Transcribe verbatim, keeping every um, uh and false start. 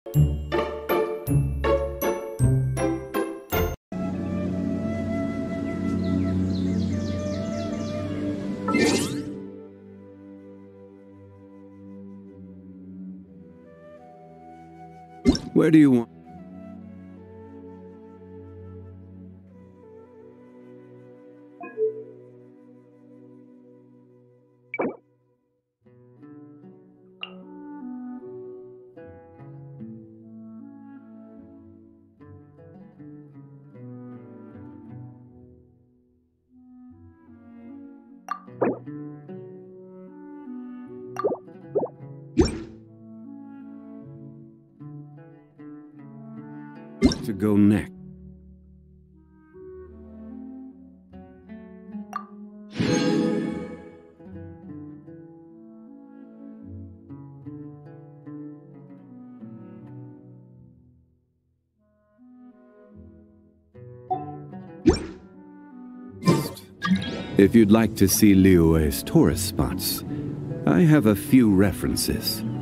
Where do you want? To go next? If you'd like to see Liyue's tourist spots, I have a few references.